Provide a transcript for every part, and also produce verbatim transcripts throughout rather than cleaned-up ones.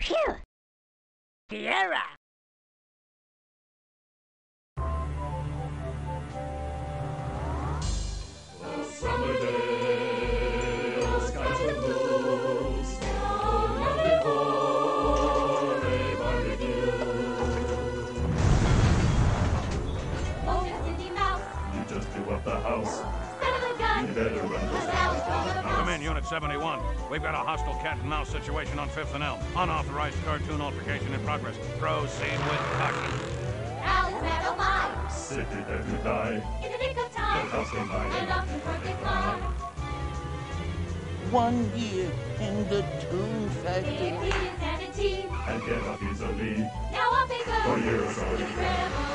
Phew! Tierra! Summer day, all skies are blue, snow melting for a barbecue. Oh, Minnie Mouse, You just blew up the house. son of a gun, You better run the this sound's gonna Come bounce. in, Unit seventy-one. We've got a hostile cat and mouse situation on Fifth and Elm. Unauthorized cartoon altercation in progress. Proceed with caution. Alice Meadow Mine, Sit it there to die. in the nick of time, The house came by and off the perfect line. One year in the Toon factory. It is and a team, And get up easily. now off they go. For years To on. the Rebel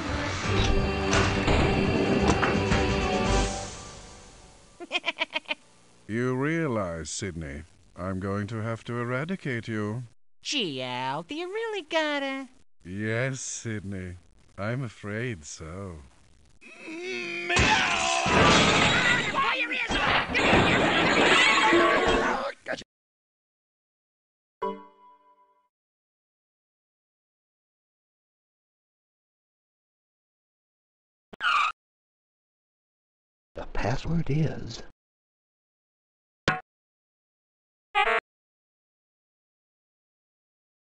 Toon machine. You realize, Sydney, I'm going to have to eradicate you. Gee, Al, do you really gotta? Yes, Sydney. I'm afraid so. The password is